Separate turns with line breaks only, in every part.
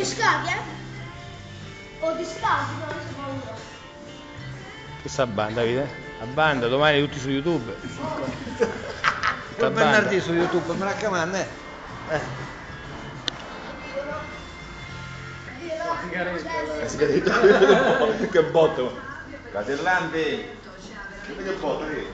discariche? O discariche, non so paura.
Questa banda, Davide? La banda, domani tutti su YouTube.
Poi venerdì su YouTube, me la chiamano,
Che botto! Casellante! Che botto lì?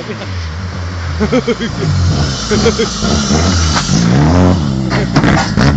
Ha ha ha.